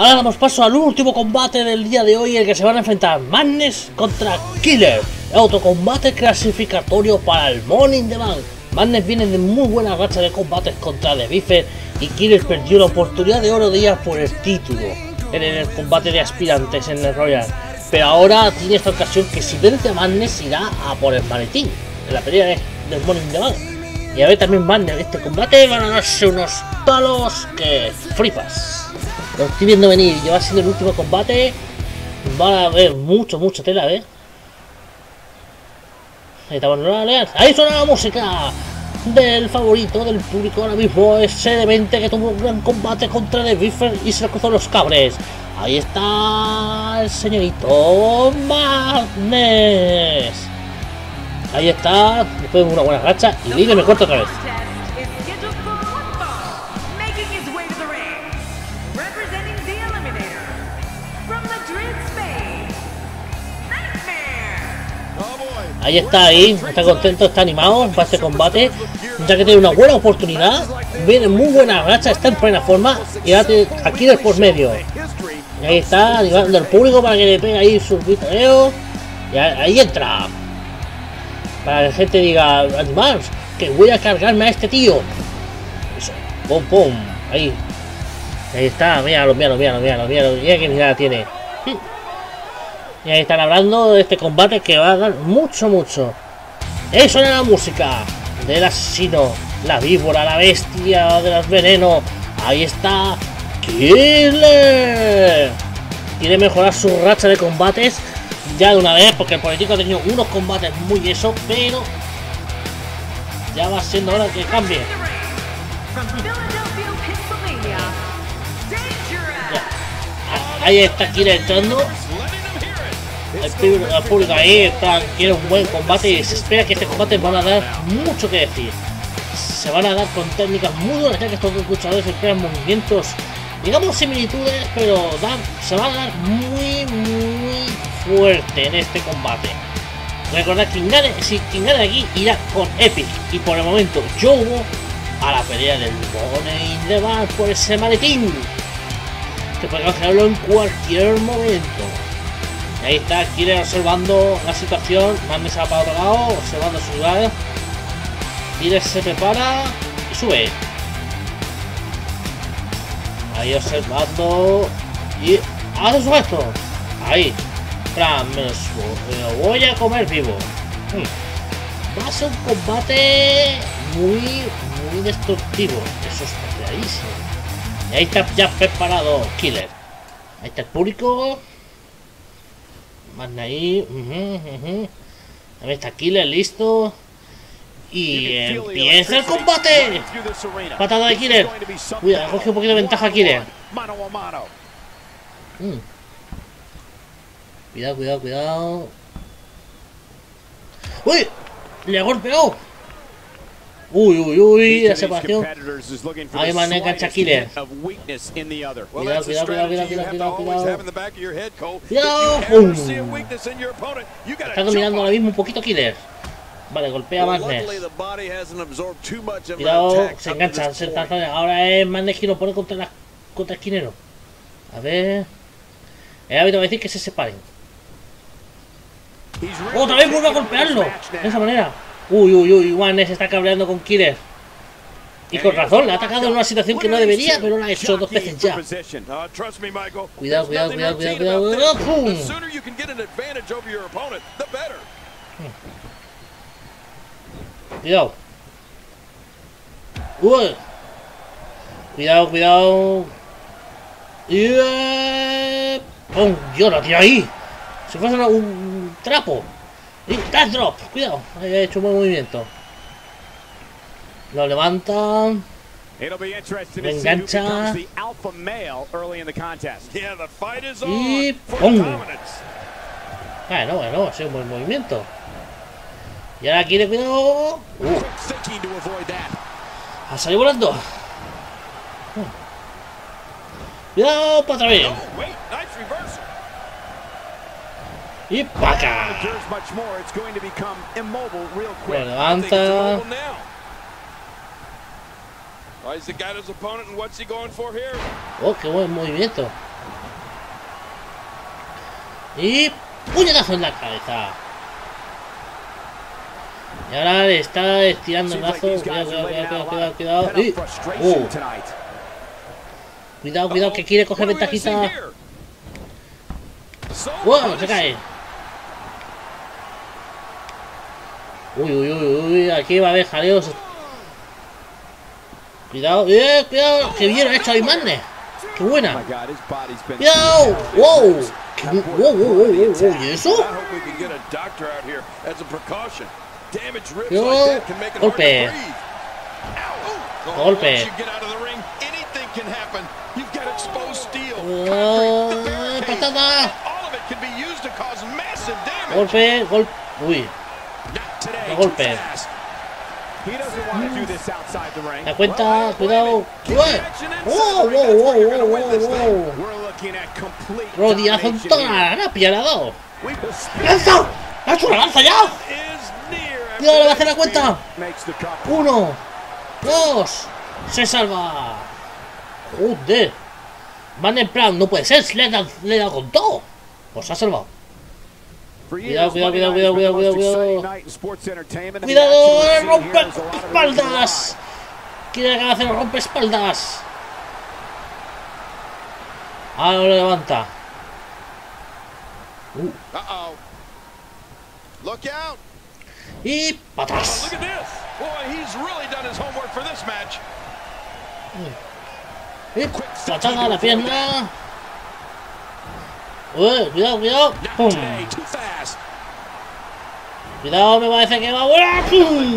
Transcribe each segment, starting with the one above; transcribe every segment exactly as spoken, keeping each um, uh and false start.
Ahora damos paso al último combate del día de hoy, el que se van a enfrentar Madness contra Killer. Otro combate clasificatorio para el Money in the Bank. Madness viene de muy buena racha de combates contra The Beaver y Killer perdió la oportunidad de oro de ella por el título en el combate de aspirantes en el Royal. Pero ahora tiene esta ocasión que si vence a Madness irá a por el maletín en la pelea de, del Money in the Bank. Y a ver también Madness, este combate van a darse unos palos que flipas. Lo estoy viendo venir, ya va a ser el último combate. Va a haber mucho, mucha tela, ¿eh? Ahí estamos en la alianza. Ahí suena la música del favorito del público ahora mismo, ese demente que tuvo un gran combate contra The Beaver y se le cruzó los cables. Ahí está el señorito Madness. Ahí está, después de una buena racha y Libre me corta otra vez. Ahí está, ahí, está contento, está animado para este combate, ya que tiene una buena oportunidad, viene muy buena racha, está en plena forma y ahora tiene aquí del por medio. Y ahí está, animando al público para que le pegue ahí su viteo. Y ahí entra. Para que la gente diga, animaos, que voy a cargarme a este tío. Eso, pum pum, ahí. Ahí está, míralo, míralo, míralo, míralo, míralo, mira que mirada tiene. Y ahí están hablando de este combate que va a dar mucho, mucho. Ahí suena la música del asesino, la víbora, la bestia de los venenos. Ahí está Killer. Quiere mejorar su racha de combates ya de una vez, porque el político ha tenido unos combates muy eso, pero ya va siendo hora que cambie. Ya. Ahí está Killer entrando. El público ahí está, quiere un buen combate y se espera que este combate van a dar mucho que decir. Se van a dar con técnicas muy duras, ya que estos dos luchadores esperan movimientos, digamos similitudes, pero dan, se van a dar muy muy fuerte en este combate. Recordad, quien gane, si quien gane aquí irá con Epic, y por el momento yo hubo a la pelea del Money in the Bank por ese maletín que puede canjearlo en cualquier momento. Ahí está Killer observando la situación, Madness va para otro lado, observando su lugar. Killer se prepara y sube. Ahí observando y hace su gesto. Ahí. Tras, me, me lo voy a comer vivo. Hmm. Va a ser un combate muy, muy destructivo. Eso está clarísimo. Y ahí está ya preparado Killer. Ahí está el público. Más ahí, uh -huh, uh -huh. A ver, está Killer listo. Y empieza el combate. Patada de Killer. Cuidado, coge un poquito de ventaja Killer. Mm. Cuidado, cuidado, cuidado. ¡Uy! Le ha golpeado. Uy, uy, uy, la separación. Ahí man engancha Killer. Cuidado, cuidado, cuidado, cuidado, cuidado, cuidado. Cuidado, pum. Está dominando ahora mismo un poquito Killer. Vale, golpea a Madness. Cuidado, se engancha, se está, ahora es Madness quien lo pone contra la contra el esquinero. A ver. He habido que decir que se separen. Otra vez vuelve a golpearlo. De esa manera. Uy, uy, uy, Madness está cabreando con Killer. Y con razón, le ha atacado en una situación que no debería, pero lo ha hecho dos veces ya. Cuidado, cuidado, cuidado, cuidado, cuidado, cuidado. ¡Pum! Cuidado. Uy. Cuidado, cuidado. Y eh... ¡pum! Yo lo tiro ahí. Si fuese un trapo. Y tag drop, cuidado, ha hecho un buen movimiento. Lo levanta. Lo engancha. Y ¡pum! Bueno, bueno, ha sido un buen movimiento. Y ahora quiere cuidado. Uh. Ha salido volando. Uh. Cuidado para otra vez. Y para acá. Lo levanta. Oh, qué buen movimiento. Y puñetazo en la cabeza. Y ahora le está estirando el brazo. Cuidado, cuidado, cuidado, cuidado, cuidado, cuidado. Y... Oh. Cuidado, cuidado, que quiere coger ventajita. ¡Wow! Se cae. Uy, uy, uy, uy, aquí va a haber jaleos. Cuidado, eh, cuidado, que bien ha hecho Aymanne. ¡Qué buena! ¡Cuidado! ¡Wow! ¿Qué, wow, wow, wow, wow, wow! ¿Y eso? Cuidado. Golpe. Golpe. Uh, patada. Golpe, golpe. Uy. No golpe. La cuenta, cuidado. ¡Wow! ¡Wow, wow, wow, wow, wow! Rodillazo en toda la garapia le ha dado. ¡Lanza! ¡Ha hecho una lanza ya! ¡Cuidado, le va a hacer la cuenta! ¡Uno! ¡Dos! ¡Se salva! ¡Joder! Van en plan, no puede ser, le he dado, le he dado con todo. Pues se ha salvado. Cuidado, cuidado, cuidado, cuidado, cuidado, cuidado, cuidado. ¡Cuidado! ¡Rompe espaldas! Quiere hacer rompe espaldas. Ahora lo levanta. Uh. Y patas. Y patada a la pierna. Uy, cuidado, cuidado. ¡Pum! Cuidado, me parece que va a volar. ¡Pum!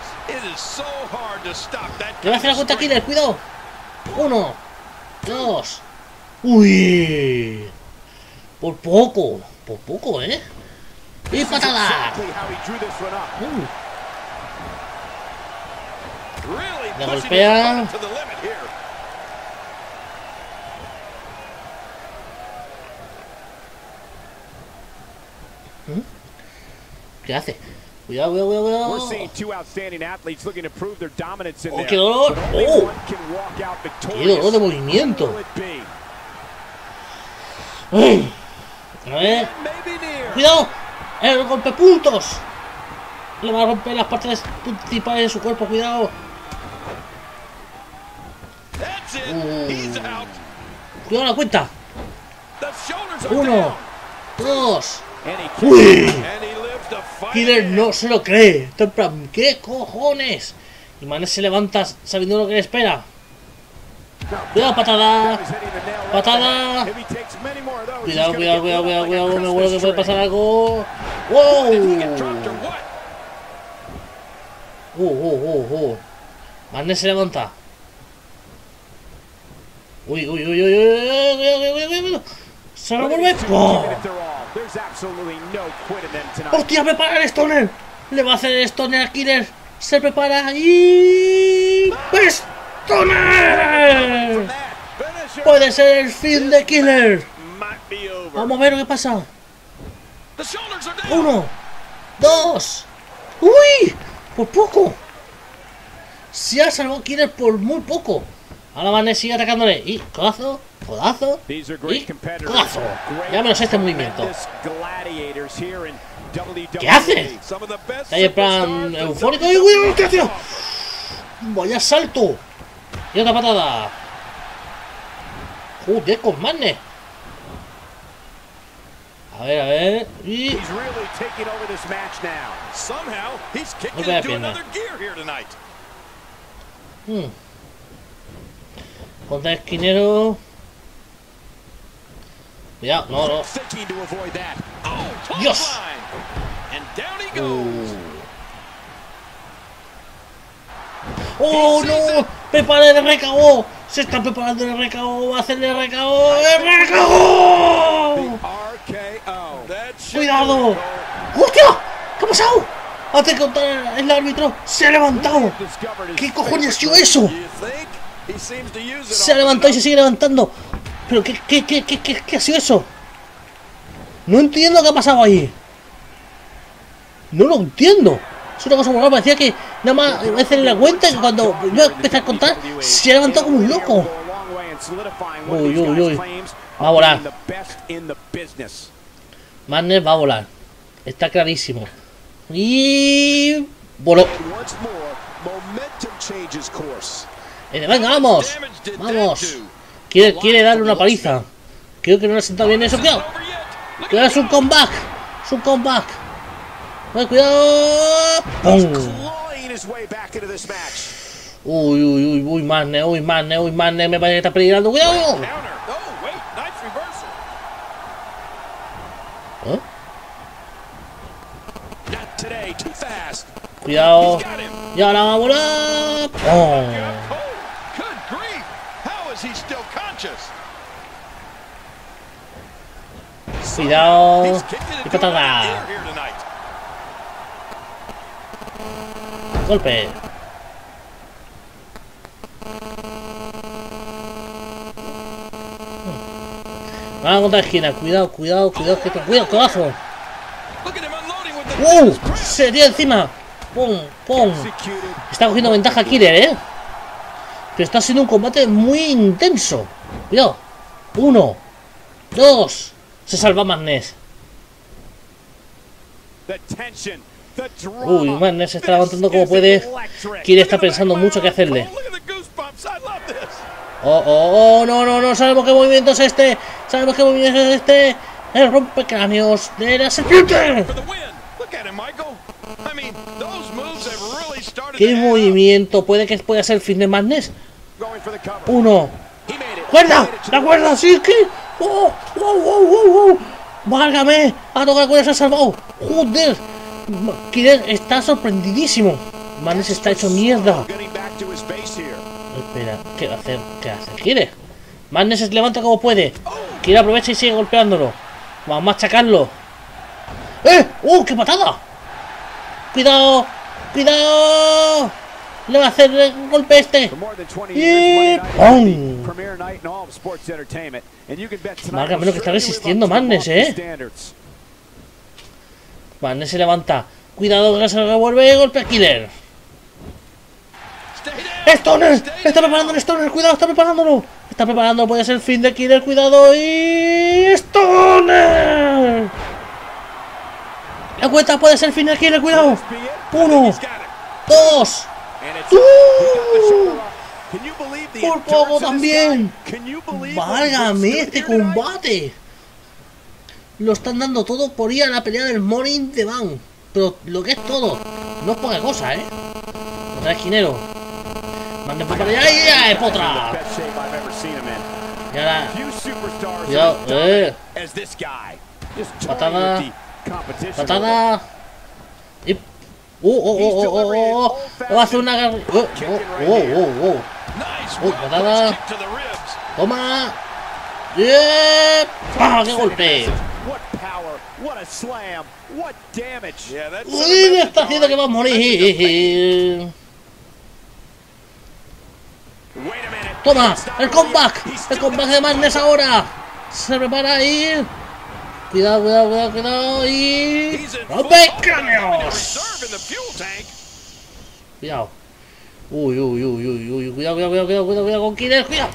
Le va a hacer la cuenta Killer, cuidado. Uno, dos. Uy. Por poco, por poco, ¿eh? Y patada. Uh. Le golpea. ¿Qué hace? Cuidado, cuidado, cuidado, cuidado. ¡Oh, qué dolor! ¡Oh! ¡Qué dolor de movimiento! ¡Ay! A ver. ¡Cuidado! ¡El golpe puntos! Le va a romper las partes principales de su cuerpo, cuidado. Uh. Cuidado la cuenta. Uno, dos. ¡Uy! Killer no se lo cree. Está en plan, ¿qué cojones? Y Mané se levanta sabiendo lo que le espera. Cuidado, patada. Patada. Cuidado, cuidado, cuidado, cuidado, cuidado. Me acuerdo que puede pasar algo. ¡Wow! ¡Uh, uh, uh, uh! Mané se levanta. Uy, uy, uy, uy, uy, uy, uy, uy, uy. Se lo vuelve. ¡Oh! ¡Hostia, prepara el Stoner! Le va a hacer el Stoner a Killer. Se prepara y... ¡Stoner! Puede ser el fin de Killer. Vamos a ver qué pasa. Uno, dos. ¡Uy! Por poco. Se ha salvado Killer por muy poco. Ahora Mané sigue atacándole. Y codazo, codazo y codazo. Ya menos este movimiento. ¿Qué hace? Está ahí en plan eufórico. ¡Uy, uy, uy, tío! Vaya salto. Y otra patada. Joder, con Mané. A ver, a ver. Y... golpe de pierna. Hmm. Contra esquinero. Cuidado, no, no. ¡Dios! Uh. ¡Oh, no! ¡Prepara el recabo! ¡Se está preparando el recabo! ¡Va a hacerle el recabo! ¡El recabo! ¡Cuidado! ¡Hostia! ¿Qué ha pasado? Hace que contar el árbitro. ¡Se ha levantado! ¿Qué cojones ha sido eso? Se ha levantado y se sigue levantando. ¿Pero qué, qué, qué, qué, qué, qué ha sido eso? No entiendo qué ha pasado ahí. No lo entiendo. Es una cosa muy rara. Parecía que nada más a hacerle la cuenta y cuando yo empecé a contar se ha levantado como un loco. Uy, uy, uy. Va a volar. Madness va a volar. Está clarísimo. Y... voló. Eh, venga, vamos. Vamos. Quiere, quiere darle una paliza. Creo que no le ha sentado bien eso. Cuidado. Cuidado, es un comeback. Es un comeback. Vale, cuidado. ¡Pum! Uy, uy, uy, uy, Madness, uy, Madness, uy, Madness. Me parece que está peligrando. Cuidado. ¿Eh? Cuidado. Y ahora va a volar. ¡Oh! Cuidado. Y patada. Golpe. Van a contra la esquina. Cuidado, cuidado, cuidado. Que te... Cuidado, codazo. ¡Uh! Se tira encima. ¡Pum! ¡Pum! Está cogiendo ventaja Killer, ¿eh? Pero está siendo un combate muy intenso. Cuidado. Uno. Dos. Se salva Madness. Uy, Madness se está levantando como puede. Killer está pensando mucho qué hacerle. Oh, oh, oh, no, no, no. Sabemos qué movimiento es este. Sabemos qué movimiento es este. El rompecráneos de la serpiente. ¿Qué movimiento puede que pueda ser el fin de Madness? Uno. ¡Cuerda! ¡La cuerda! ¡Sí! ¿Qué? ¡Oh! ¡Oh! ¡Oh! ¡Oh! ¡Oh! ¡Válgame! ¡Ha tocado la cuerda! ¡Se ha salvado! ¡Joder! Killer está sorprendidísimo. Madness está hecho mierda. Espera, ¿qué va a hacer? ¿Qué hace? ¿Quiere? Madness se levanta como puede. Killer aprovecha y sigue golpeándolo. Vamos a machacarlo. ¡Eh! ¡Uh! ¡Qué patada! ¡Cuidado! ¡Cuidado! Le va a hacer el golpe este. Y ¡pum! Marca menos que está resistiendo Madness, ¿eh? Madness se levanta. Cuidado que se revuelve. Golpe a Killer. ¡Stoner! ¡Está preparando el Stoner! ¡Cuidado! ¡Está preparándolo! ¡Está preparando! Puede ser el fin de Killer. ¡Cuidado! ¡Y Stoner! La cuenta puede ser el fin de Killer. ¡Cuidado! Uno. Dos. ¡Uh! Por poco también. Válgame este combate. Lo están dando todo por ir a la pelea del Money in the Bank. Pero lo que es todo. No es poca cosa, ¿eh? Otra esquinero. Mande para allá y ya es potra. Y ahora. Cuidado, eh. Patada. Patada. Y. ¡Oh, oh, oh, oh, oh, oh! Va a hacer una garra. ¡Oh, oh, oh, oh! ¡Oh! ¡Oh, patada! ¡Toma! ¡Yeah! ¡Pah! ¡Qué golpe! ¡Uy! Me está haciendo que va a morir. ¡Toma! ¡El comeback! ¡El comeback de Madness ahora! Se prepara ahí. Cuidado, cuidado, cuidado, cuidado. Y... ¡rompecráneos! Cuidado. Uy, uy, uy, uy, uy. Cuidado, cuidado, cuidado, cuidado, cuidado, cuidado con Killer, cuidado.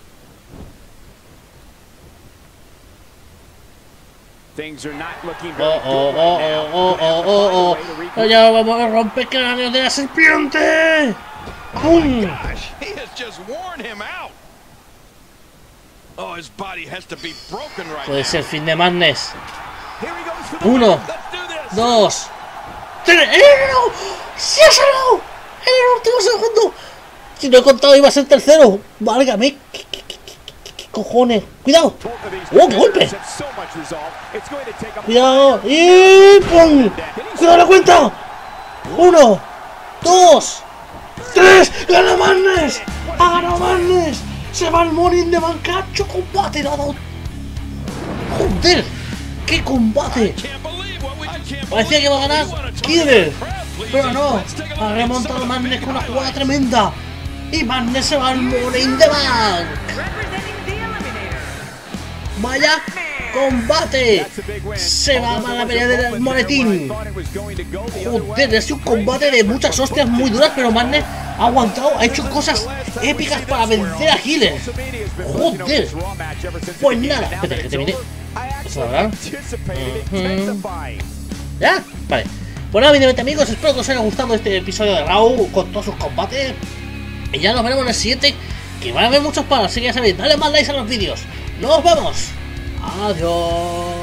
Oh, oh, oh, oh, oh, oh, oh, oh. Ya vamos a romper cráneos de la serpiente. ¡Pum! Puede ser el fin de Madness. Uno, dos, tres. ¡Eh, no! ¡Se ha salvado! ¡En el último segundo! Si no he contado iba a ser tercero. Válgame. ¿Qué, qué, qué, qué, qué cojones? ¡Cuidado! ¡Oh, qué golpe! ¡Cuidado! ¡Y pum! ¡Cuidado la cuenta! ¡Uno! ¡Dos! ¡Tres! ¡Gana Madness! ¡Ha ganado Madness! ¡Se va al Money in the Bank! ¡Cacho combate! ¡Lo ha dado! ¡Joder! ¡Qué combate! Parecía que iba a ganar Killer, pero no. Ha remontado Madness con una jugada tremenda. Y Madness se va al Money in the Bank. ¡Vaya combate! Se va a la pelea del monetín. Joder, ha sido un combate de muchas hostias muy duras, pero Madness ha aguantado, ha hecho cosas épicas para vencer a Killer. Joder. Pues nada, espérate que termine. ¿Eso la verdad? Uh-huh. ¿Ya? Vale. Bueno, evidentemente amigos, espero que os haya gustado este episodio de Raw con todos sus combates. Y ya nos veremos en el siguiente, que van a haber muchos palos, así que ya sabéis, dale más likes a los vídeos. ¡Nos vemos! Adiós.